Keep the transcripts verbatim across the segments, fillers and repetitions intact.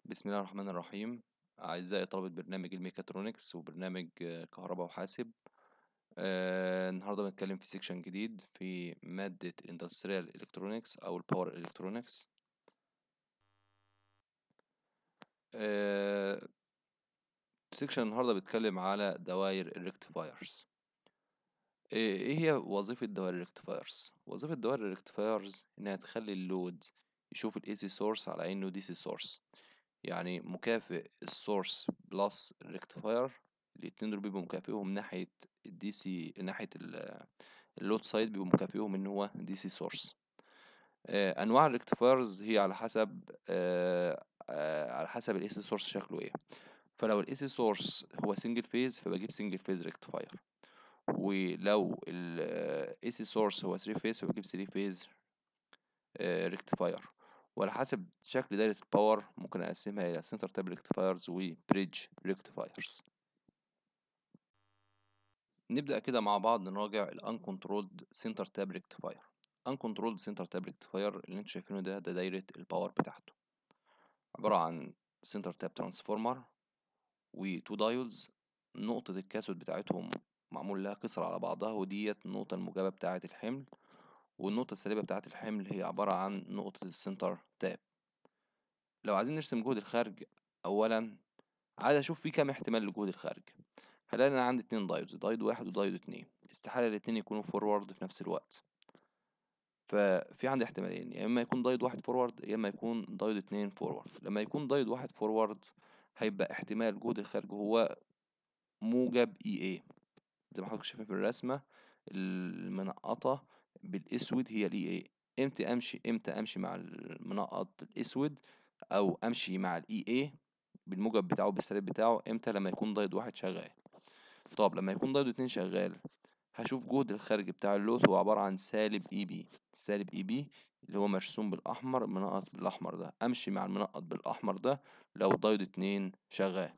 بسم الله الرحمن الرحيم. أعزائي طلبة برنامج الميكاترونكس وبرنامج آه، كهرباء وحاسب. آه، النهاردة بنتكلم في سيكشن جديد في مادة الاندستريال الكترونكس أو الباور الكترونكس. سيكشن النهاردة بيتكلم على دوائر الريكتيفايرز. ايه هي وظيفة دوائر الريكتيفايرز؟ وظيفة دوائر الريكتيفايرز انها تخلي اللود يشوف الاي سي سورس على انه دي سي سورس، يعني مكافئ السورس بلس الريكتيفاير. الاتنين دول بيبقوا مكافئهم ناحية الدي سي، ناحية اللود سايد بيبقوا مكافئهم ان هو دي سي سورس. انواع الريكتيفايرز هي على حسب آه، آه، على حسب الاي سي سورس شكله ايه. فلو الاي سي سورس هو سنجل فيز فبجيب سنجل فيز ريكتيفاير، ولو الاي سي سورس هو ثري فيز فبجيب ثري فيز ريكتيفاير. وعلى حسب شكل دايرة الباور ممكن أقسمها إلى سنتر تاب ريكتيفايرز وبريدج ريكتيفايرز. نبدأ كده مع بعض نراجع ال uncontrolled center tap rectifier. uncontrolled center tap rectifier اللي انتوا شايفينه ده ده دايرة الباور بتاعته، عبارة عن center tap transformer و two diodes. نقطة الكاثود بتاعتهم معمول لها كسر على بعضها، وديت النقطة الموجبة بتاعة الحمل، والنقطة السالبة بتاعة الحمل هي عبارة عن نقطة السنتر تاب. لو عايزين نرسم جهد الخارج، أولا عايز أشوف فيه كام احتمال لجهد الخارج. هلاقي أنا عندي اتنين دايودز، دايود واحد ودايود اتنين، استحالة الاتنين يكونوا فورورد في نفس الوقت. ففي عندي احتمالين، يا إما يكون دايود واحد فورورد يا إما يكون دايود اتنين فورورد. لما يكون دايود واحد فورورد هيبقى احتمال جهد الخارج هو موجب اي اي، زي ما حضرتك شايفين في الرسمة المنقطة بالاسود هي الاي اي. امتى امشي امتى امشي مع المنقط الاسود او امشي مع الاي اي بالموجب بتاعه بالسالب بتاعه؟ امتى؟ لما يكون دايود واحد شغال. طب لما يكون دايود اتنين شغال هشوف جهد الخارج بتاع اللوث هو عبارة عن سالب اي بي. سالب اي بي اللي هو مرسوم بالاحمر، منقط بالاحمر ده، امشي مع المنقط بالاحمر ده لو دايود اتنين شغال.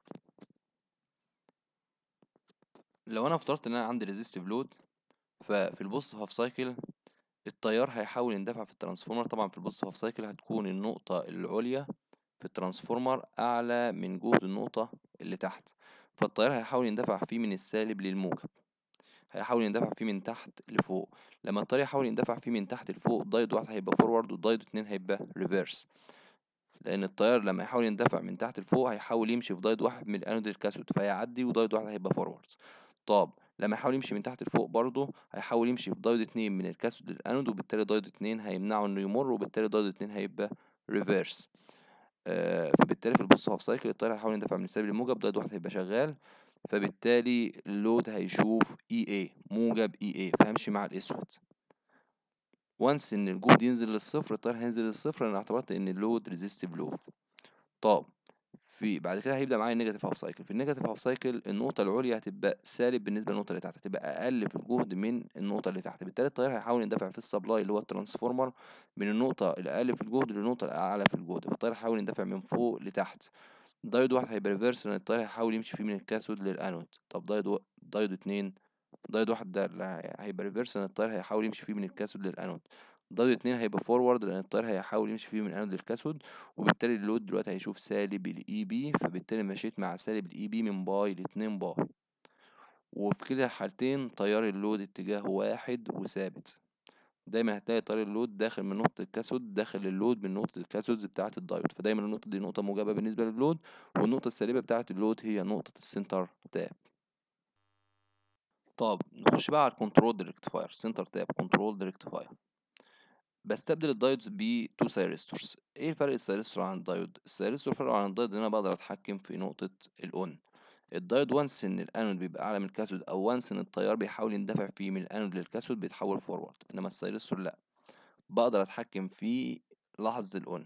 لو انا افترضت ان انا عندي ريزيستيف لود، ففي البوست هاف سايكل التيار هيحاول يندفع في الترانسفورمر. طبعا في البوست هاف سايكل هتكون النقطة العليا في الترانسفورمر أعلى من جهد النقطة اللي تحت، فالتيار هيحاول يندفع فيه من السالب للموجب، هيحاول يندفع فيه من تحت لفوق. لما التيار يحاول يندفع فيه من تحت لفوق، دايود واحد هيبقى فورورد ودايود اتنين هيبقى ريفيرس، لأن التيار لما يحاول يندفع من تحت لفوق هيحاول يمشي في دايود واحد من الأنود للكاثود فهيعدي، ودايود واحد هيبقى فورورد. طب لما يحاول يمشي من تحت لفوق برضه هيحاول يمشي في دايود اتنين من الكاثود للأنود، وبالتالي دايود اتنين هيمنعه إنه يمر، وبالتالي دايود اتنين هيبقى ريفيرس. آه فبالتالي في البوست هاف سايكل التيار هيحاول يندفع من السالب للموجب، دايود واحد هيبقى شغال، فبالتالي اللود هيشوف اي اي موجب اي اي فهمشي مع الاسود. وانس ان الجهد ينزل للصفر التيار هينزل للصفر، انا اعتبرت ان اللود ريزيستيف لود. طب في بعد كده هيبدأ معايا النيجاتيف هاف سايكل. في النيجاتيف هاف سايكل النقطة العليا هتبقى سالب بالنسبة للنقطة اللي تحت، هتبقى أقل في الجهد من النقطة اللي تحت، بالتالي التيار هيحاول يندفع في السبلاي اللي هو الترانسفورمر من النقطة الأقل في الجهد للنقطة الأعلى في الجهد، فالتيار هيحاول يندفع من فوق لتحت. دايود واحد هيبقى ريفيرس لأن التيار هيحاول يمشي فيه من الكاثود للأنود. طب دايود و... دايود اتنين، دايود واحد ده اللي هيبقى ريفيرس لأن التيار هيحاول يمشي فيه من الكاثود للأنود. دايود اتنين هيبقى فورورد لأن التيار هيحاول يمشي فيه من الأنود للكاثود، وبالتالي اللود دلوقتي هيشوف سالب الاي بي، فبالتالي مشيت مع سالب الاي بي من باي لاتنين باي، وفي كلا الحالتين تيار اللود اتجاهه واحد وثابت. دايما هتلاقي تيار اللود داخل من نقطة الكاثود داخل اللود من نقطة الكاثودز بتاعة الدايود، فدايما النقطة دي نقطة موجبة بالنسبة للود، والنقطة السالبة بتاعة اللود هي نقطة السنتر تاب. طب نخش بقى على الكنترول ريكتيفاير. سنتر تاب كنترول ريكتيفاير بستبدل الدايودز ب تو سيرستورز. ايه الفرق السيرستور عن الدايود؟ السيرستور فرق عن الدايود ان انا بقدر اتحكم في نقطة الاون. الدايود وانس ان الانود بيبقى اعلى من الكاثود او وانس ان التيار بيحاول يندفع فيه من الانود للكاثود بيتحول فورورد، انما السيرستور لا، بقدر اتحكم فيه لحظة الاون.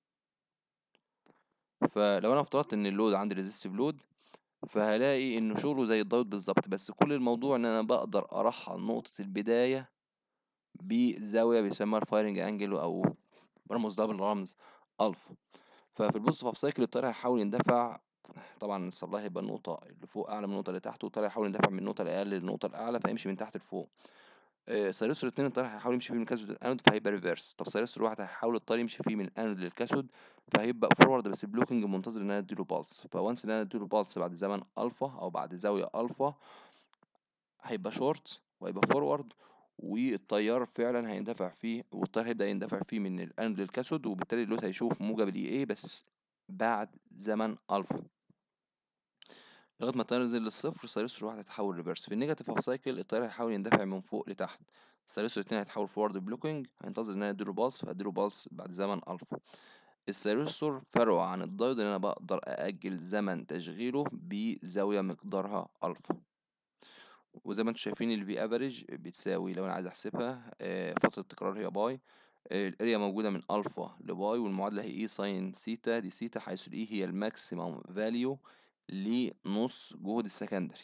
فلو انا افترضت ان اللود عندي ريزيستيف لود، فهلاقي انه شغله زي الدايود بالظبط، بس كل الموضوع ان انا بقدر ارحل نقطة البداية بزاوية بيسموها الفايرنج انجل، او برمز لها بالرمز الفا. ففي البوست اوف سايكل التيار هيحاول يندفع، طبعا السبلاي هيبقى النقطة اللي فوق أعلى من النقطة اللي تحت، والتيار هيحاول يندفع من النقطة الأقل للنقطة الأعلى فيمشي من تحت لفوق. آآ سايرسور اتنين الطيار هيحاول يمشي فيه من الكاثود للأنود فهيبقى ريفرس. طب سايرسور واحد هيحاول الطيار يمشي فيه من الأنود للكاثود فهيبقى فورورد، بس البلوكينج منتظر إن أنا أدّي له pulse، فonce إن أنا أدّي له pulse بعد زمن ألفا أو بعد زاوية ألفا هيبقى شورت وهيبقى فورورد، والتيار فعلًا هيندفع فيه، والتيار هيبدأ يندفع فيه من الأنود للكاثود، وبالتالي اللود هيشوف موجب الإي إيه بس بعد زمن ألفا. لغاية ما التيار ينزل للصفر سايرسور واحد هيتحول ريفرس. في النيجاتيف هاف سايكل التيار هيحاول يندفع من فوق لتحت، سايرسور اتنين هيتحول فورورد بلوكينج، هينتظر ان انا اديله باص فاديله باص بعد زمن الفا. السايرسور فرعه عن الدايود ان انا بقدر ااجل زمن تشغيله بزاويه مقدارها الفا. وزي ما انتم شايفين الفي افريج بتساوي لو انا عايز احسبها آه، فتره التكرار هي باي، آه، الاريا موجوده من الفا لباي، والمعادله هي اي ساين سيتا دي سيتا، حيث الاي هي الماكسيمم فاليو لنص جهد السكندري،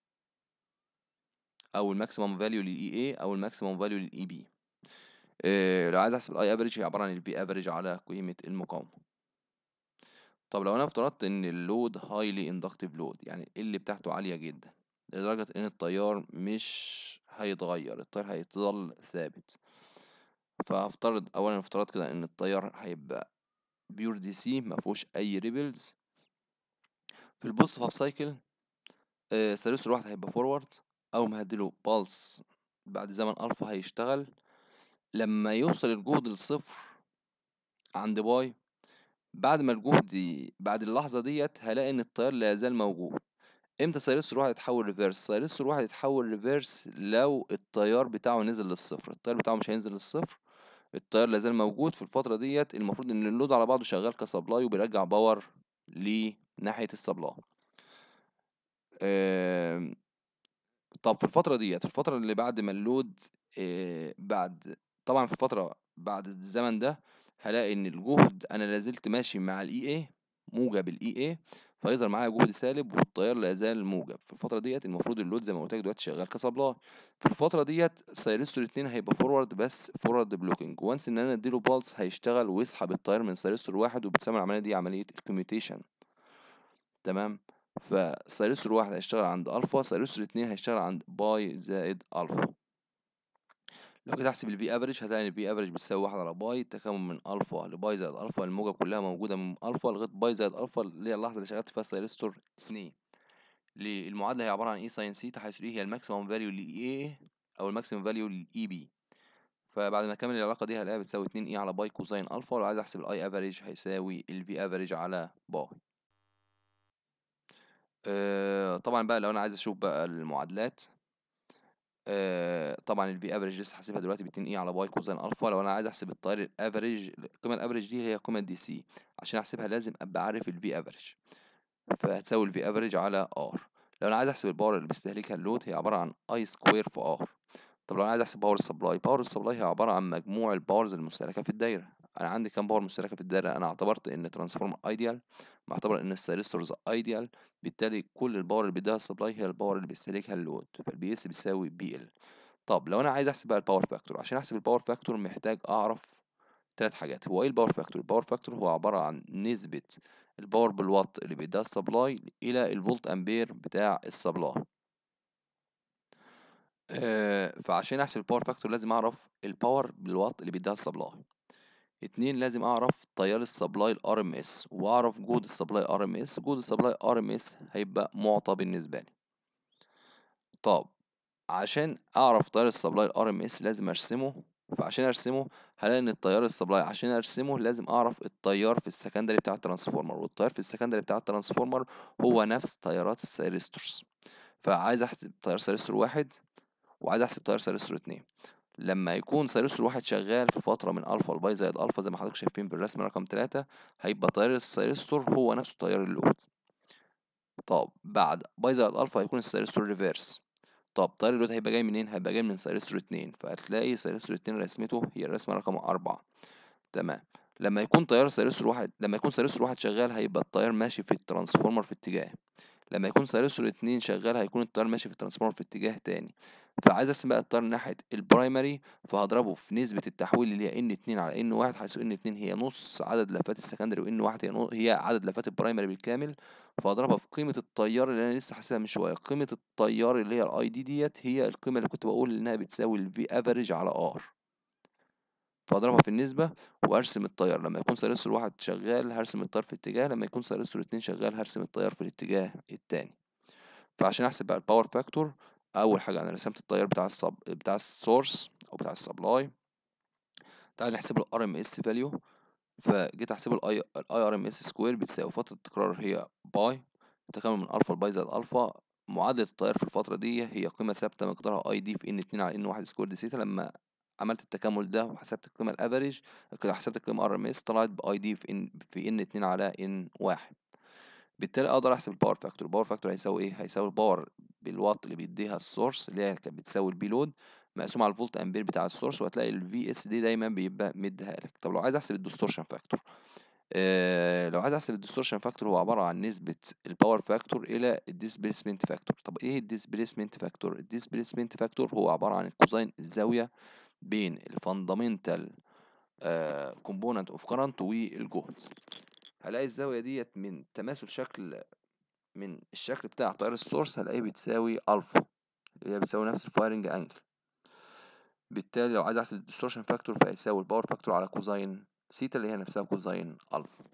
او الماكسيمم فاليو للاي اي او الماكسيمم فاليو للاي بي. إيه لو عايز احسب الاي افريج هي عباره عن الفي افريج على قيمه المقاومه. طب لو انا افترضت ان اللود هايلي اندكتيف لود، يعني اللي بتاعته عاليه جدا لدرجه ان التيار مش هيتغير، التيار هيفضل ثابت، فهفترض اولا افتراض كده ان التيار هيبقى بيور دي سي ما فيهوش اي ريبلز. في البوست هاف سايكل آه سيريس الواحد هيبقى فورورد، اول ما هديله بالس بعد زمن الفا هيشتغل، لما يوصل الجهد للصفر عند باي، بعد ما الجهد ي- بعد اللحظة ديت هلاقي إن التيار لا يزال موجود. امتى سايرسور واحد يتحول ريفيرس؟ سايرسور واحد يتحول ريفيرس لو التيار بتاعه نزل للصفر، التيار بتاعه مش هينزل للصفر، التيار لا يزال موجود. في الفترة ديت المفروض إن اللود على بعضه شغال كسبلاي وبيرجع باور لناحية السبلاي. آم، طب في الفترة ديت، في الفترة اللي بعد ما اللود آه، بعد طبعا في الفترة بعد الزمن ده هلاقي ان الجهد انا لازلت ماشي مع الاي اي موجب الاي اي، فيظهر معايا جهد سالب والتيار لا يزال موجب. في الفترة ديت المفروض اللود زي ما قلت لك دلوقتي شغال كسبلاي. في الفترة ديت سايرستور اتنين هيبقى فورورد بس فورورد بلوكينج، وانس ان انا اديله بالس هيشتغل ويسحب التيار من سايرستور واحد، وبتسمى العملية دي عملية الكوميوتيشن. تمام. فسايرسور واحد هيشتغل عند الفا، سايرسور اتنين هيشتغل عند باي زائد الفا. لو جيت احسب الفي افريج هتلاقي ان الفي افريج بتساوي واحد على باي تكامل من الفا لباي زائد الفا، الموجة كلها موجودة من الفا لغاية باي زائد الفا اللي هي اللحظة اللي شغلت فيها سايرستور اتنين. المعادلة هي عبارة عن اي ساين سيتا، حيث الاي هي الماكسيمم فاليو لاي اي او الماكسيمم فاليو للاي بي. فبعد ما اكمل العلاقة دي هلاقيها بتساوي اتنين اي على باي كوزين الفا، ولو عايز احسب الاي افريج هيساوي الفي افريج على باي. آه، طبعا بقى لو انا عايز اشوف بقى المعادلات، آه، طبعا الفي افريج لسه حاسبها دلوقتي ب اتنين اي على باي كوزين الفا. لو انا عايز احسب التيار الافريج، القيمه الافريج دي هي قيمه دي سي، عشان احسبها لازم ابقى عارف الفي افريج، فهتساوي الفي افريج على ار. لو انا عايز احسب الباور اللي بيستهلكها اللود هي عباره عن اي سكوير في ار. طب لو انا عايز احسب باور السبلاي، باور السبلاي هي عباره عن مجموع الباورز المستهلكه في الدايره. انا عندي كام باور مستهلكه في الدايره؟ انا اعتبرت ان ترانسفورمر ايديال، معتبر ان السيريستورز ايديال، بالتالي كل الباور اللي بيديها السبلاي هي الباور اللي بيستهلكها اللود، فالبي اس بيساوي بي ال. طب لو انا عايز احسب بقى الباور فاكتور، عشان احسب الباور فاكتور محتاج اعرف ثلاث حاجات. هو ايه الباور فاكتور؟ الباور فاكتور هو عباره عن نسبه الباور بالوات اللي بيديها السبلاي الى الفولت امبير بتاع السبلاي. آه فعشان احسب الباور فاكتور لازم اعرف الباور بالوات اللي بيديها السبلاي. اتنين، لازم اعرف تيار السبلاي الار ام اس، واعرف جهد السبلاي ار ام اس. جهد السبلاي ار ام اس هيبقى معطى بالنسبه لي. طب عشان اعرف تيار السبلاي الار ام اس لازم ارسمه، فعشان ارسمه هلاقي ان التيار السبلاي عشان ارسمه لازم اعرف التيار في السكندري بتاع الترانسفورمر، والتيار في السكندري بتاع الترانسفورمر هو نفس تيارات السيريستورز. فعايز احسب تيار سيريستور واحد وعايز احسب تيار سيريستور اتنين. لما يكون سيريستور واحد شغال في فترة من الفا لباي زائد الفا زي ما حضرتك شايفين في الرسم رقم تلاتة، هيبقى تيار السيريستور هو نفسه تيار اللود. طب بعد باي زائد الفا هيكون السيريستور ريفيرس. طب تيار اللود هيبقى جاي منين؟ هيبقى جاي من سيريستور اتنين، فهتلاقي سيريستور اتنين رسمته هي الرسمة رقم أربعة. تمام. لما يكون تيار سيريستور واحد، لما يكون سيريستور واحد شغال هيبقى التيار ماشي في الترانسفورمر في اتجاه، لما يكون سيرسور اتنين شغال هيكون التيار ماشي في الترانسفورمر في اتجاه تاني. فعايز ارسم بقى التيار ناحية البرايمري، فهضربه في نسبة التحويل اللي هي ان اتنين على ان واحد، حيث ان اتنين هي نص عدد لفات السكندري وان واحد هي, نو- هي عدد لفات البرايمري بالكامل. فهضربها في قيمة التيار اللي انا لسه حاسبها من شوية. قيمة التيار اللي هي الاي دي ديت هي القيمة اللي كنت بقول انها بتساوي الفي افريج على ار. فاضربها في النسبة وارسم التيار. لما يكون سيرسور واحد شغال هرسم التيار في اتجاه، لما يكون سيرسور اتنين شغال هرسم التيار في الاتجاه التاني. فعشان احسب بقى الباور فاكتور، اول حاجة انا رسمت التيار بتاع الصب بتاع السورس او بتاع السبلاي. تعال نحسب له ار ام اس فاليو. فجيت احسب الاي الاي ار ام اس سكوير بتساوي فترة التكرار هي باي تكامل من الفا لباي زائد الفا. معادلة التيار في الفترة دي هي قيمة ثابتة مقدارها اي دي في ان اتنين على ان واحد سكوير دي سيتا. لما عملت التكامل ده وحسبت القيمة الافريج كده حسبت القيمة ار ام اس طلعت باي دي في ان في ان اتنين على ان واحد. بالتالي اقدر احسب الباور فاكتور. الباور فاكتور هيساوي ايه؟ هيساوي الباور بالوات اللي بيديها السورس اللي هي كانت بتساوي البي لود مقسوم على الفولت امبير بتاع السورس، وهتلاقي الفي اس دي دايما بيبقى مديها لك. طب لو عايز احسب الديستورشن فاكتور، آه لو عايز احسب الديستورشن فاكتور هو عباره عن نسبه الباور فاكتور الى الديسبيسمنت فاكتور. طب ايه الديسبيسمنت فاكتور؟ الديسبيسمنت فاكتور هو عباره عن الكوزين الزاويه بين الفاندامنتال كومبوننت اوف كارنت والجهد. هلاقي الزاويه ديت من تماثل شكل من الشكل بتاع تيار السورس هلاقيه بتساوي الفا، اللي هي بتساوي نفس الفايرنج انجل. بالتالي لو عايز احسب الديستورشن فاكتور فهيساوي الباور فاكتور على كوزين سيتا اللي هي نفسها كوزين الفا.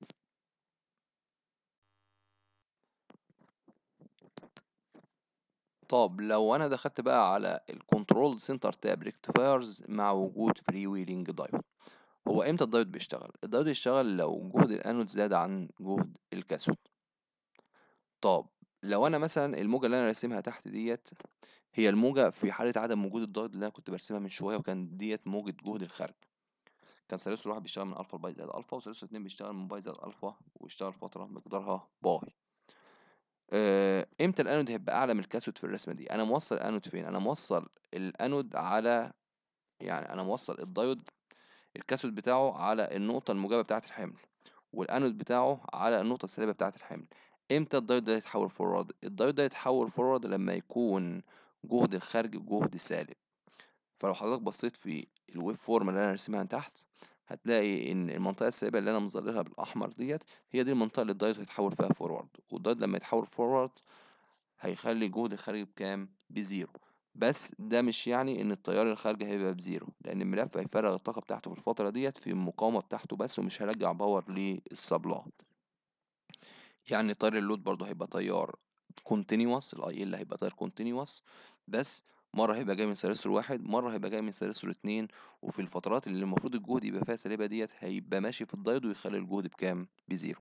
طب لو انا دخلت بقى على الكنترول سنتر تاب ريكتيفايرز مع وجود فري ويلينج دايود، هو امتى الدايود بيشتغل؟ الدايود يشتغل لو جهد الانود زاد عن جهد الكاثود. طب لو انا مثلا الموجه اللي انا راسمها تحت ديت هي الموجه في حاله عدم وجود الدايود اللي انا كنت برسمها من شويه، وكان ديت موجه جهد الخارج. كان سلسل واحد بيشتغل من الفا لباي زائد الفا، وسلسل اتنين بيشتغل من باي زائد الفا ويشتغل فتره مقدارها باي. آه، امتى الانود هيبقى اعلى من الكاثود في الرسمه دي؟ انا موصل الانود فين؟ انا موصل الانود على يعني انا موصل الدايود الكاثود بتاعه على النقطه الموجبه بتاعه الحمل، والانود بتاعه على النقطه السالبه بتاعه الحمل. امتى الدايود ده يتحول فورورد؟ الدايود ده يتحول فورورد لما يكون جهد الخارج جهد سالب. فلو حضرتك بصيت في الويب فورم اللي انا راسمها من تحت هتلاقي ان المنطقه السالبه اللي انا مظللها بالاحمر ديت هي دي المنطقه اللي الدايود هيتحول فيها فورورد. والدايود لما يتحول فورورد هيخلي الجهد الخارجي بكام؟ بزيرو. بس ده مش يعني ان التيار الخارجي هيبقى بزيرو، لان الملف هيفرغ الطاقه بتاعته في الفتره ديت في المقاومه بتاعته بس، ومش هيرجع باور للسبلاي. يعني تيار اللود برضه هيبقى تيار كونتينيوس، الاي ال هيبقى تيار كونتينيوس، بس مرة هيبقى جاي من سلسل واحد مرة هيبقى جاي من سلسل اتنين. وفي الفترات اللي المفروض الجهد يبقى فيها سالبة ديت هيبقى ماشي في الدايود ويخلي الجهد بكام؟ بزيرو.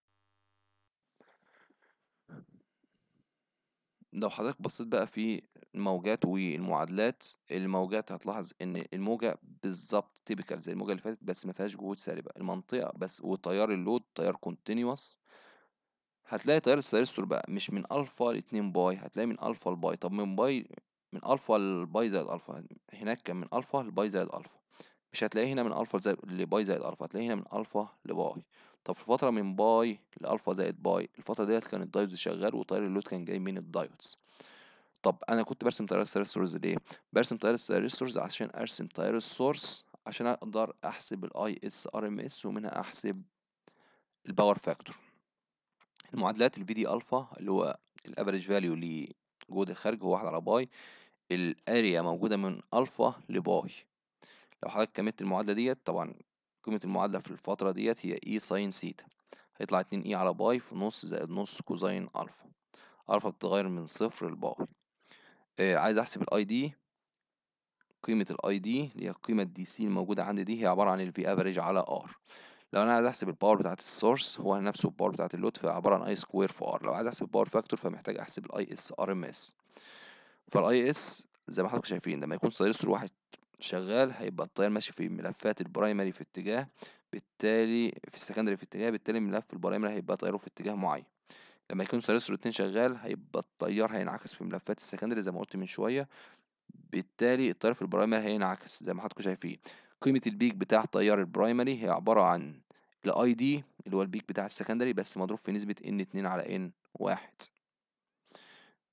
لو حضرتك بصيت بقى في الموجات والمعادلات، الموجات هتلاحظ ان الموجة بالظبط تيبيكال زي الموجة اللي فاتت بس ما فيهاش جهود سالبة. المنطقة بس وتيار اللود تيار كونتينيوس. هتلاقي تيار السيرستور بقى مش من الفا لاتنين باي، هتلاقي من الفا لباي. طب من باي من الفا لباي زائد الفا، هناك كان من الفا لباي زائد الفا. مش هتلاقيه هنا من الفا زائد لباي زائد الفا، هتلاقيه هنا من الفا لباي. طب في فترة من باي لالفا زائد باي، الفترة ديت كان الدايودز شغال وتيار اللود كان جاي من الدايودز. طب انا كنت برسم تيار السيرستورز ليه؟ برسم تيار السيرستورز عشان ارسم تيار السورس عشان اقدر احسب الاي اس ار ام اس ومنها احسب الباور فاكتور. المعادلات الفي دي الفا اللي هو الافريج فاليو لجهد الخارج هو واحد على باي، الاريا موجوده من الفا لباي. لو حضرتك كملت المعادله ديت طبعا قيمه المعادله في الفتره ديت هي اي ساين سيتا، هيطلع اتنين اي على باي في نص زائد نص كوزين الفا. الفا بتتغير من صفر لباي. آه عايز احسب الاي دي. قيمه الاي دي اللي هي القيمه الدي سي الموجوده عندي دي هي عباره عن الفي افريج على ار. لو انا عايز احسب الباور بتاعت السورس هو نفسه الباور بتاعت اللود فعباره عن اي سكوير في ار. لو عايز احسب الباور فاكتور فمحتاج احسب الاي اس ار ام اس. فالاي اس زي ما حضراتكم شايفين لما يكون سيرستور واحد شغال هيبقى التيار ماشي في ملفات البرايمري في اتجاه، بالتالي في السكندري في اتجاه، بالتالي ملف البرايمري هيبقى تياره في اتجاه معين. لما يكون سيرستور اتنين شغال هيبقى التيار هينعكس في ملفات السكندري زي ما قلت من شويه، بالتالي التيار في البرايمري هينعكس زي ما حضراتكم شايفين. قيمة البيك بتاع تيار البرايمري هي عبارة عن الاي دي اللي هو البيك بتاع السكندري بس مضروب في نسبة ان اتنين على ان واحد.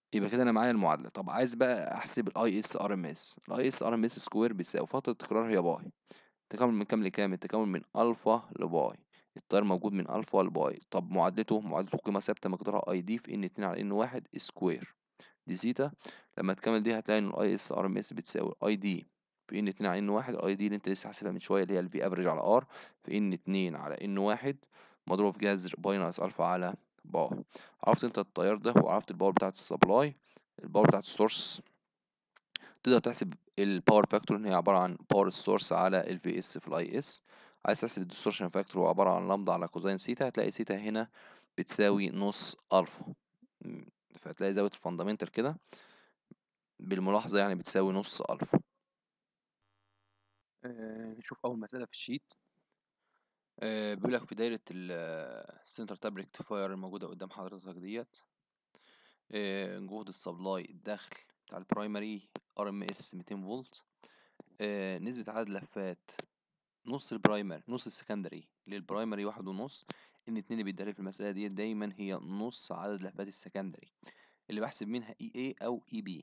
يبقى كده انا معايا المعادله. طب عايز بقى احسب الاي اس ار ام اس. الاي اس ار ام اس سكوير بيساوي فتره التكرار هي باي، التكامل من كام لكام؟ التكامل من الفا لباي، التيار موجود من الفا لباي. طب معادلته، معادلته قيمه ثابته مقدارها اي دي في ان اتنين على ان واحد سكوير دي سيتا. لما تكمل دي هتلاقي ان الاي اس ار ام اس بتساوي اي دي في ان اتنين على ان واحد، الاي دي اللي انت لسه حاسبها من شويه اللي هي الفي افريج على ار في ان اتنين على ان واحد مضروبه في جذر باي ناقص الفا على باي. عرفت انت التيار ده وعرفت الباور بتاعت السبلاي، الباور بتاعت السورس. تقدر تحسب الباور فاكتور ان هي عباره عن باور السورس على الفي اس في الاي اس. عايز تحسب الديستورشن فاكتور هو عباره عن لامدا على كوزين سيتا، هتلاقي سيتا هنا بتساوي نص الفا. م، فهتلاقي زاويه الفاندامنتال كده بالملاحظه يعني بتساوي نص الفا. آه، نشوف اول مساله في الشيت. آه، بيقول لك في دايره السنتر تاب ريكتيفاير الموجوده قدام حضرتك ديت، آه، جهد السبلاي الداخل بتاع البرايمري ار ام اس ميتين فولت. آه، نسبه عدد لفات نص البرايمري نص السكندري للبرايمري واحد ونص. ان اتنين اللي بيتدرب في المسألة دي دايما هي نص عدد لفات السكندري اللي بحسب منها اي اي او اي بي.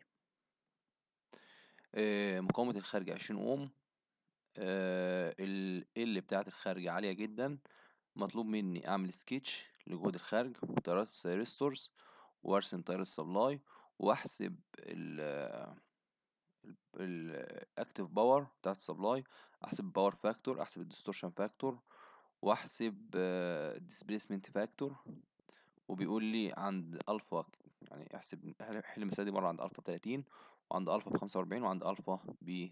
آه مقاومة الخارج عشرين اوم. آه ال ال بتاعة الخارج عالية جدا. مطلوب مني اعمل سكتش لجهد الخارج وتيارات السيرستورز وارسم تيار السبلاي واحسب ال الاكتيف باور بتاعت السبلاي، احسب الباور فاكتور، احسب الديستورشن فاكتور، واحسب ديسبيسمنت فاكتور. وبيقول لي عند الفا يعني احسب حل المسألة دي مرة عند الفا بتلاتين وعند الفا بخمسة وأربعين وعند الفا ب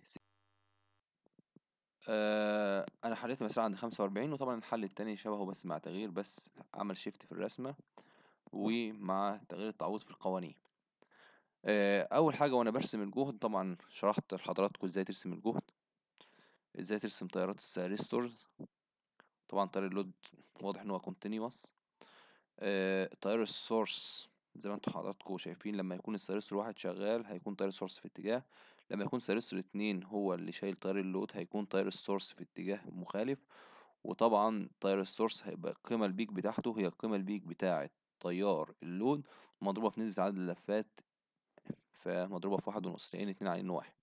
آه انا حليت المسألة عند خمسة وأربعين، وطبعا الحل التاني شبهه بس مع تغيير، بس عمل شيفت في الرسمة ومع تغيير التعويض في القوانين. آه اول حاجة وانا برسم الجهد طبعا شرحت لحضراتكم ازاي ترسم الجهد، ازاي ترسم تيارات السيرستورز. طبعا تيار اللود واضح ان هو كونتينيوس. آه، تيار السورس زي ما انتوا حضراتكم شايفين لما يكون السيرستور واحد شغال هيكون تيار السورس في اتجاه، لما يكون سيرستور اتنين هو اللي شايل تيار اللود هيكون تيار السورس في اتجاه مخالف. وطبعا تيار السورس هيبقى القيمة البيك بتاعته هي القيمة البيك بتاعة تيار اللود مضروبة في نسبة عدد اللفات، فمضروبة في واحد ونص لأن اتنين على ان واحد.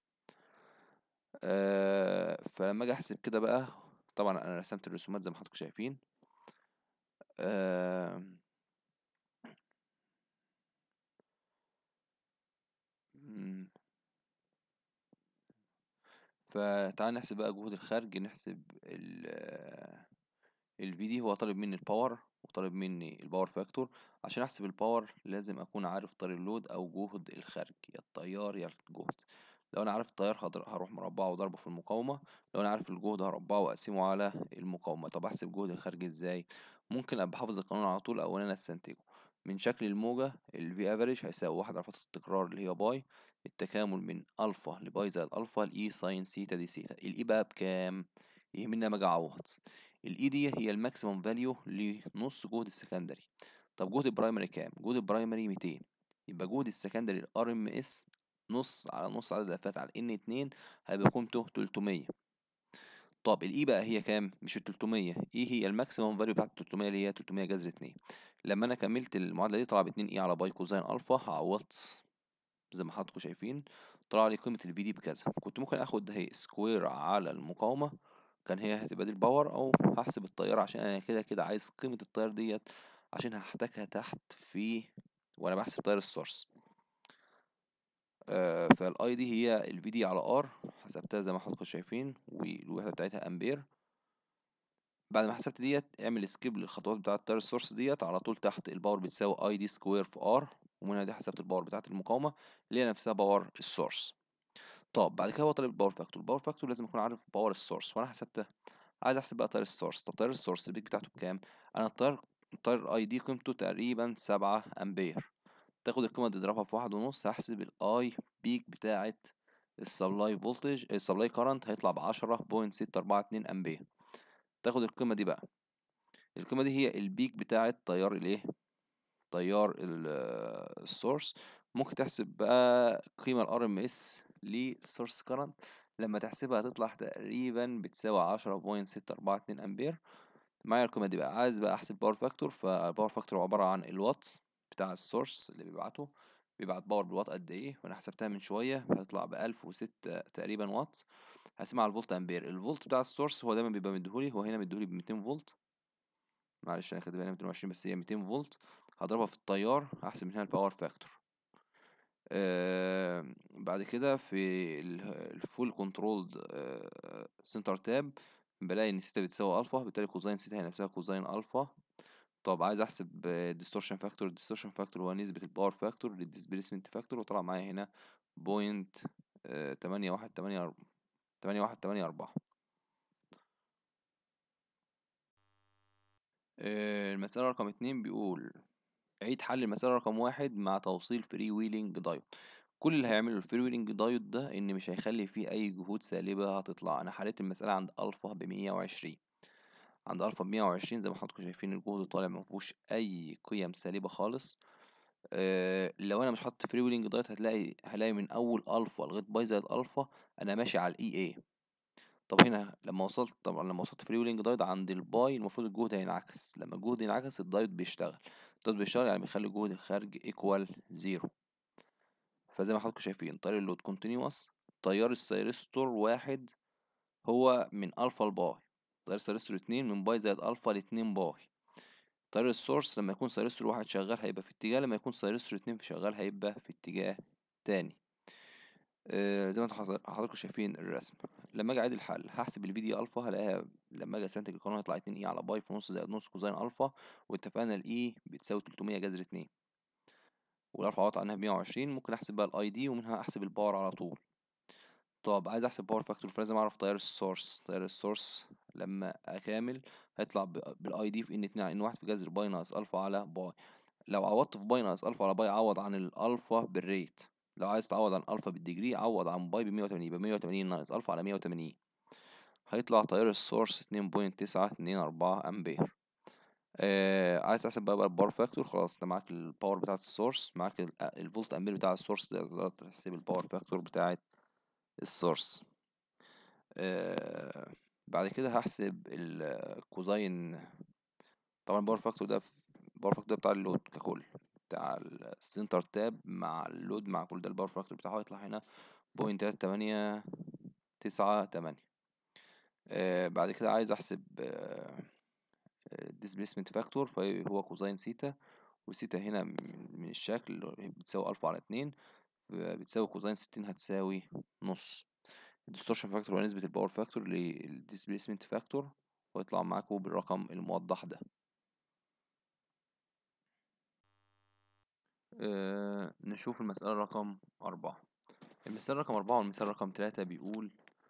أه فلما اجي احسب كده بقى، طبعا انا رسمت الرسومات زي ما حضراتكم شايفين. أه مم. فتعال نحسب بقى جهود الخارج، نحسب ال الفي دي. هو طالب مني الباور وطالب مني الباور فاكتور. عشان احسب الباور لازم اكون عارف طار اللود او جهد الخارج، يا التيار يا الجهد. لو انا عارف التيار هضر- هروح مربعه وضربه في المقاومة، لو انا عارف الجهد هربعه واقسمه على المقاومة. طب احسب جهد الخارج ازاي؟ ممكن ابقى حافظ القانون على طول او ان انا استنتجه من شكل الموجة. ال V average هيساوي واحد على فترة التكرار اللي هي باي، التكامل من الفا لباي زائد الفا لاي ساين سيتا دي سيتا. الاي بقى بكام؟ يهمني اما اجي اعوض. الاي دي هي الماكسيمم فاليو لنص جهد السكندري. طب جهد البرايمري كام؟ جهد البرايمري ميتين، يبقى جهد السكندري الار ام اس نص على نص عدد اللفات على ان اتنين هيبقى قيمته تلتمية. طب الاي بقى هي كام؟ مش ال تلتمية، ايه هي الماكسيمم فاليو بتاعت تلتمية اللي هي تلتمية جذر اتنين. لما انا كملت المعادله دي طلع ب اتنين اي على باي كوزين الفا، عوضت زي ما حضراتكم شايفين طلع لي قيمة الفي دي بكذا. كنت ممكن اخد هي سكوير على المقاومة، كان هي هتبقى دي الباور، او هحسب التيار عشان انا كده كده عايز قيمة التيار ديت عشان هحتاجها تحت في وانا بحسب تيار السورس. آه فالاي دي هي الفي دي على ار، حسبتها زي ما حضراتكم شايفين والوحدة بتاعتها امبير. بعد ما حسبت ديت اعمل سكيب للخطوات بتاعة تيار السورس ديت، على طول تحت الباور بتساوي اي دي سكوير في ار، ومنها دي حسبت الباور بتاعة المقاومة اللي هي نفسها باور السورس. طب بعد كده هو طالب الباور فاكتور. الباور فاكتور لازم اكون عارف باور السورس وانا حسبتها. عايز احسب بقى تيار السورس. طب تيار السورس البيك بتاعته بكام؟ انا التيار التيار الاي دي قيمته تقريبا سبعة امبير. تاخد القيمه دي تضربها في واحد ونص، هحسب الاي بيك بتاعه السبلاي فولتج السبلاي كارنت هيطلع ب عشرة فاصلة ستة أربعة اتنين امبير. تاخد القيمه دي بقى، القيمه دي هي البيك بتاعه تيار الايه، تيار السورس. ممكن تحسب بقى قيمة الار ام اس للسورس كارنت، لما تحسبها هتطلع تقريبا بتساوي عشرة فاصلة ستة أربعة اتنين امبير. معايا القيمة دي بقى، عايز بقى احسب باور فاكتور. فالباور فاكتور عبارة عن الوات بتاع السورس اللي بيبعته بيبعت باور بالوات قد ايه، وانا حسبتها من شويه هتطلع ب ألف وستة تقريبا وات. هقسمها على الفولت امبير. الفولت بتاع السورس هو دايما بيبقى مديهولي، هو هنا مديهولي ب ميتين فولت، معلش انا كاتبها هنا ميتين وعشرين بس هي ميتين فولت. هضربها في التيار، هحسب من هنا الباور فاكتور. آه بعد كده في الفول كنترولد سنتر تاب بلاقي ان سيتا بتساوي الفا، بالتالي كوزين سيتا هي نفسها كوزين الفا. طب عايز احسب الديستورشن فاكتور. الديستورشن فاكتور هو نسبة الباور فاكتور للديسبيسمنت فاكتور، وطلع معايا هنا بوينت تمانية واحد تمانية تمانية واحد تمانية أربعة. آه، المسألة رقم اتنين بيقول عيد حل المسألة رقم واحد مع توصيل فري ويلينج دايود. كل اللي هيعمله الفري ويلينج دايود ده ان مش هيخلي فيه اي جهود سالبة هتطلع. انا حليت المسألة عند الفا بمية وعشرين، عند الفا بمية وعشرين زي ما حضراتكم شايفين الجهد طالع مفيهوش اي قيم سالبة خالص. أه لو انا مش حاطط فري ويلينج دايت هتلاقي هلاقي من اول الفا لغايه باي زائد الفا انا ماشي على الاي اي. طب هنا لما وصلت، طبعا لما وصلت فري ويلينج دايت عند الباي المفروض الجهد هينعكس. لما الجهد ينعكس الدايت بيشتغل، الدايت بيشتغل يعني بيخلي الجهد الخارج ايكوال زيرو. فزي ما حضراتكم شايفين تيار اللود كونتينيوس، تيار السيرستور واحد هو من الفا لباي، تيار السيرستور اتنين من باي زائد الفا لاتنين باي. تيار السورس لما يكون سيرستور واحد شغال هيبقى في اتجاه، لما يكون سيرستور اتنين شغال هيبقى في اتجاه تاني. آه زي ما انتوا حضر- حضراتكم شايفين الرسم. لما اجي اعيد الحل هحسب الفي دي الفا، هلاقيها لما اجي استنتج القانون هيطلع اتنين اي على باي في نص زائد نص كوزين الفا، واتفقنا الاي بتساوي تلتمية جذر اتنين، والالفا عوضت عنها ب مية وعشرين. ممكن احسب بقى الاي دي ومنها احسب الباور على طول. طب عايز احسب باور فاكتور فلازم اعرف تيار السورس. تيار السورس لما اكامل هيطلع بالاي دي في ان اتنين على ان واحد في جذر باي ناقص الفا على باي. لو عوضت في باي ناقص الفا على باي عوض عن الالفا بالريت. لو عايز تعوض عن الفا بالديجري عوض عن باي ب مية وتمانين، يبقى مية وتمانين ناقص الفا على مية وتمانين. هيطلع تيار السورس اتنين فاصلة تسعة اتنين أربعة امبير. آه عايز تحسب بقى الباور فاكتور، خلاص انت معاك الباور بتاعت السورس، معاك ال- الفولت امبير بتاع السورس، تقدر تحسب الباور فاكتور بتاعت السورس. آه بعد كده هحسب الكوزين. طبعا الباور فاكتور ده الباور فاكتور ده بتاع اللود ككل، بتاع السنتر تاب مع اللود مع كل ده الباور فاكتور بتاعه هيطلع هنا بوينت تلاتة تمانية تسعة تمانية. آه بعد كده عايز احسب الديسبيسمنت فاكتور، فهو كوزين سيتا، وسيتا هنا من من الشكل بتساوي الفا على اتنين، بتساوي كوزين ستين هتساوي نص. الديستورشن فاكتور هو نسبة الباور فاكتور للديسبيسمنت فاكتور، ويطلع معاكم بالرقم الموضح ده. أه نشوف المسألة رقم أربعة. المثال رقم أربعة والمثال رقم تلاتة بيقول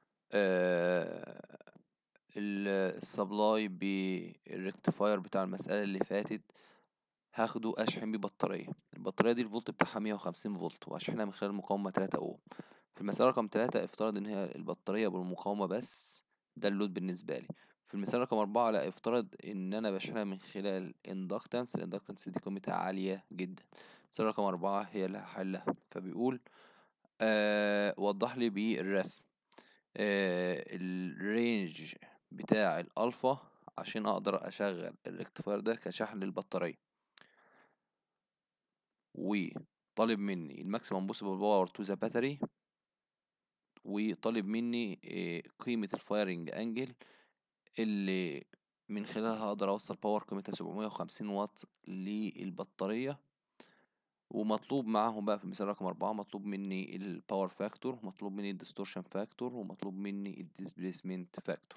أه السبلاي بالريكتيفاير بتاع المسألة اللي فاتت هاخده أشحن بيه بطارية. البطارية دي الفولت بتاعها مية وخمسين فولت، وأشحنها من خلال مقاومة تلاتة أوم. في المثال رقم تلاتة افترض إن هي البطارية بالمقاومة بس، ده اللود بالنسبة لي. في المثال رقم أربعة لا، افترض إن أنا بشحنها من خلال اندكتنس. الاندكتنس دي قيمتها عالية جدا. المثال رقم أربعة هي اللي هحلها. فبيقول آه وضح لي بالرسم آه الرينج بتاع الألفا عشان أقدر أشغل الريكتيفاير ده كشحن للبطارية، وطالب مني الماكسيمم بوسيبل باور تو ذا باتري، وطالب مني آه، قيمة الفايرنج انجل اللي من خلالها اقدر اوصل باور قيمتها سبعمية وخمسين واط للبطارية. ومطلوب معاهم بقى في المثال رقم أربعة مطلوب مني الباور فاكتور، مطلوب مني الديستورشن فاكتور، ومطلوب مني الديسبيسمنت فاكتور.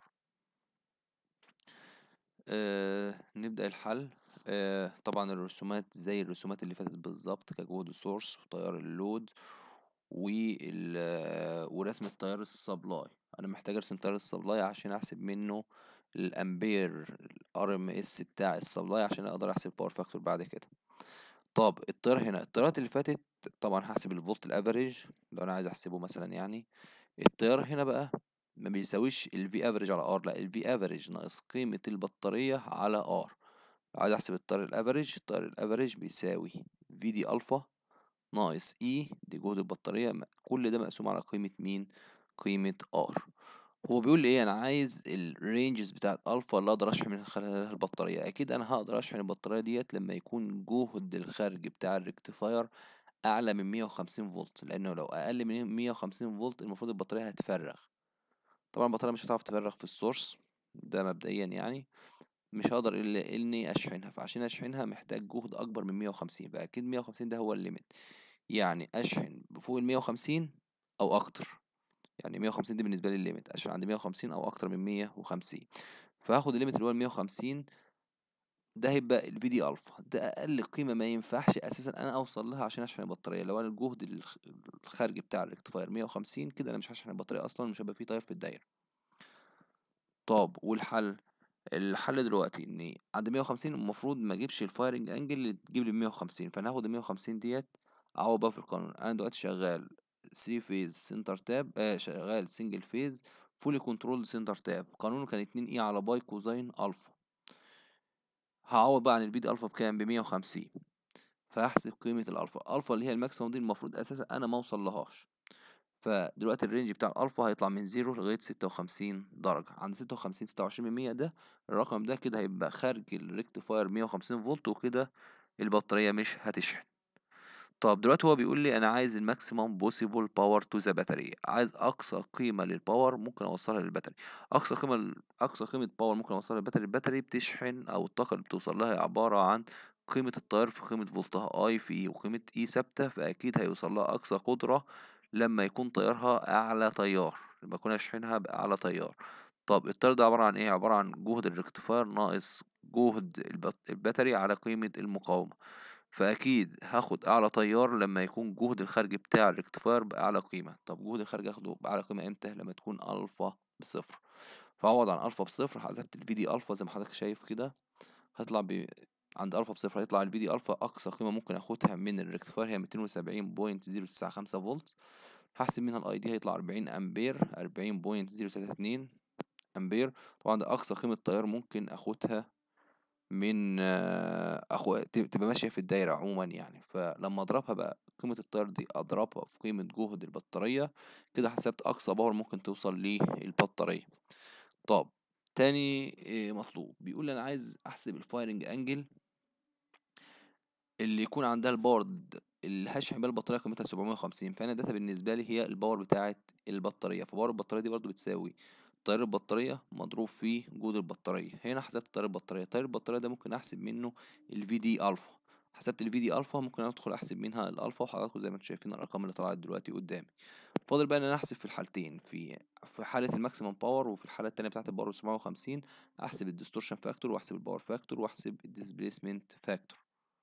آه نبدأ الحل. آه طبعا الرسومات زي الرسومات اللي فاتت بالظبط، كجهد سورس وتيار اللود وال ورسم التيار السبلاي. انا محتاج ارسم تيار السبلاي عشان احسب منه الامبير الار ام اس بتاع السبلاي عشان اقدر احسب باور فاكتور بعد كده. طب التيار هنا، التيارات اللي فاتت طبعا هحسب الفولت الافريج لو انا عايز احسبه مثلا يعني. التيار هنا بقى ما بيساويش الفي افريج على ار، لا الفي افريج ناقص قيمة البطارية على ار. لو عايز احسب التيار الافريج، التيار الافريج بيساوي في دي الفا ناقص اي دي جهد البطارية، كل ده مقسوم على قيمة مين؟ قيمة ار. هو بيقول لي ايه؟ انا عايز الرينجز بتاعت الفا اللي اقدر اشحن من خلالها البطارية. اكيد انا هقدر اشحن البطارية ديت لما يكون جهد الخارج بتاع الريكتيفاير اعلى من مية وخمسين فولت، لانه لو اقل من مية وخمسين فولت المفروض البطاريه هتفرغ. طبعا البطاريه مش هتعرف تفرغ في السورس ده مبدئيا يعني، مش هقدر الا اني اشحنها، فعشان اشحنها محتاج جهد اكبر من مية وخمسين، فاكيد مية وخمسين ده هو الليميت. يعني اشحن بفوق ال مية وخمسين او اكتر، يعني مية وخمسين دي بالنسبه لي الليميت، اشحن عند مية وخمسين او اكتر من مية وخمسين. فهاخد الليميت اللي هو ال مية وخمسين، ده هيبقى ال في دي الفا، ده اقل قيمه ما ينفعش اساسا انا اوصل لها عشان اشحن البطاريه. لو انا الجهد الخ- الخارجي بتاع الريكتيفاير مية وخمسين، كده انا مش هشحن البطاريه اصلا، مش هيبقى فيه تيار في الدايره. طب والحل؟ الحل دلوقتي اني عند مية وخمسين المفروض ما اجيبش الفايرنج انجل اللي تجيب لي مية وخمسين، فانا هاخد ال مية وخمسين ديت اعوض بقى في القانون. انا دلوقتي شغال ثري فيز سنتر تاب، آه شغال سنجل فيز فولي كنترول سنتر تاب، قانونه كان اتنين اي على باي كوزين الفا. هعوض بقى عن البي دي الفا بكام؟ ب مية وخمسين. فهحسب قيمة الالفا، الفا اللي هي الماكسيموم دي المفروض اساسا انا ما اوصلهاش. فدلوقتي الرينج بتاع الالفا هيطلع من زيرو لغاية ستة وخمسين درجة، عند ستة وخمسين ستة وعشرين من مية ده الرقم ده كده هيبقى خارج الريكتيفاير مية وخمسين فولت، وكده البطارية مش هتشحن. طب دلوقتي هو بيقول لي انا عايز الماكسيمم بوسيبل باور تو ذا باتري، عايز اقصى قيمة للباور ممكن اوصلها للباتري. اقصى قيمة اقصى قيمة باور ممكن اوصلها للباتري، الباتري بتشحن او الطاقة اللي بتوصل لها هي عبارة عن قيمة التيار في قيمة فولتها اي في اي، وقيمة اي ثابتة، فاكيد هيوصل لها اقصى قدرة لما يكون تيارها اعلى تيار، لما اكون اشحنها باعلى تيار. طب التيار ده عبارة عن ايه؟ عبارة عن جهد الريكتيفاير ناقص جهد البط- الباتري على قيمة المقاومة. فأكيد هاخد أعلى تيار لما يكون جهد الخارج بتاع الريكتيفاير بأعلى قيمة. طب جهد الخارج هاخده بأعلى قيمة إمتى؟ لما تكون ألفا بصفر. فأعوض عن ألفا بصفر، حسبت الفي دي ألفا زي ما حضرتك شايف كده، هيطلع ب... عند ألفا بصفر هيطلع الفي دي ألفا أقصى قيمة ممكن أخدها من الريكتيفاير هي ميتين وسبعين فاصلة صفر تسعة خمسة فولت. هحسب منها الأي دي هيطلع أربعين أمبير، أربعين فاصلة صفر تلاتة اتنين أمبير. طبعا ده أقصى قيمة تيار ممكن أخدها من آه، اخو ت- تبقى ماشيه في الدايره عموما يعني. فلما اضربها بقى قيمه التيار دي اضربها في قيمه جهد البطاريه، كده حسبت اقصى باور ممكن توصل للبطاريه. طب تاني آه، مطلوب بيقول لي انا عايز احسب الفايرنج انجل اللي يكون عندها الباور د- اللي هشحن بيها البطاريه قيمتها سبعمية وخمسين. فانا داتا بالنسبه لي هي الباور بتاعه البطاريه، فباور البطاريه دي برضو بتساوي تيار البطاريه مضروب في جهد البطاريه. هنا حسبت تيار البطاريه، تيار البطاريه ده ممكن احسب منه الفي دي الفا. حسبت الفي دي الفا، ممكن ادخل احسب منها الالفا، وحضراتكم زي ما انتم شايفين الارقام اللي طلعت دلوقتي قدامي. فاضل بقى ان انا احسب في الحالتين، في في حاله الماكسيمم باور وفي الحاله التانيه بتاعه الباور سبعمية وخمسين، احسب الديستورشن فاكتور واحسب الباور فاكتور واحسب الديسبيسمنت فاكتور.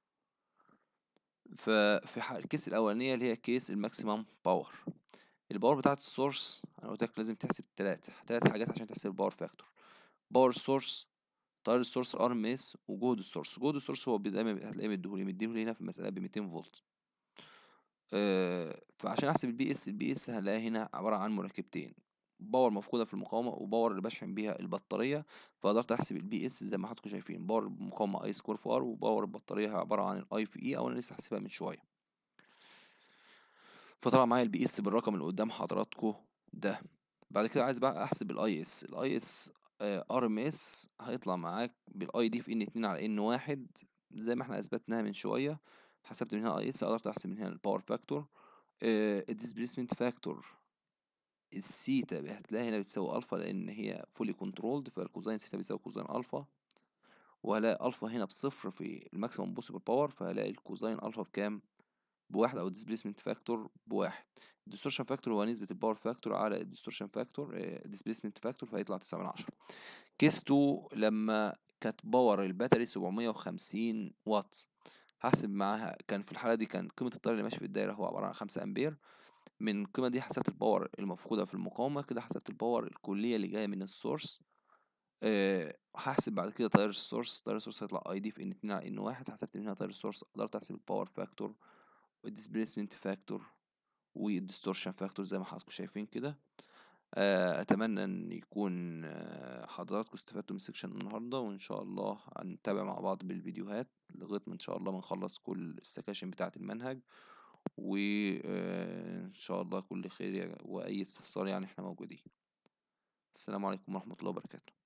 ففي ح- الكيس الأولانية اللي هي كيس الماكسيمم باور، الباور بتاعة السورس أنا قلت لك لازم تحسب تلاتة تلات حاجات عشان تحسب الباور فاكتور. باور السورس، تيار السورس الار ام اس، وجهد السورس. جهد السورس هو دايما هتلاقيه مديهولي مديهولي هنا في المسألة ب ميتين فولت. آه، فعشان احسب البي اس، البي اس هنلاقيها هنا عبارة عن مركبتين، باور مفقودة في المقاومة وباور اللي بشحن بيها البطارية. فقدرت احسب البي اس زي ما حضراتكم شايفين، باور المقاومة اي سكوير في ار، وباور البطارية عبارة عن الاي في اي، او انا لسه حاسبها من شوية. فطلع معايا البي اس بالرقم اللي قدام حضراتكم ده. بعد كده عايز بقى احسب الاي اس، الاي اس ار ام اس هيطلع معاك بالاي دي في ان اتنين على ان واحد، زي ما احنا اثبتناها من شويه. حسبت من هنا اي اس، قدرت احسب من هنا الباور فاكتور. الديسبيسمنت فاكتور السيتا هتلاقي هنا بتساوي الفا، لان هي فولي كنترولد، فالكوزين سيتا بيساوي كوزين الفا. وهلاقي الفا هنا بصفر في الماكسيمم بوسيبل باور، فهلاقي الكوزين الفا بكام؟ بواحد، او الديسبيسمنت فاكتور بواحد. الديستورشن فاكتور هو نسبة الباور فاكتور على الديستورشن فاكتور الديسبيسمنت فاكتور، فهيطلع تسعة من عشرة. كيس اتنين لما كانت باور الباتري سبعمية وخمسين واط، هحسب معاها، كان في الحالة دي كان قيمة التيار اللي ماشي في الدايرة هو عبارة عن خمسة أمبير. من القيمة دي حسبت الباور المفقودة في المقاومة، كده حسبت الباور الكلية اللي جاية من السورس. أه هحسب بعد كده تيار السورس، تيار السورس هيطلع اي دي في ان اتنين على ان واحد. حسبت من هنا تيار السورس، قدرت احسب الباور فاكتور والديسبيسمنت فاكتور والديستورشن فاكتور زي ما حضراتكم شايفين كده. آه، اتمنى ان يكون آه، حضراتكم استفدتوا من سيكشن النهارده، وان شاء الله هنتابع مع بعض بالفيديوهات لغايه ما ان شاء الله ما نخلص كل السكاشن بتاعه المنهج. وان شاء الله كل خير، واي استفسار يعني احنا موجودين. السلام عليكم ورحمه الله وبركاته.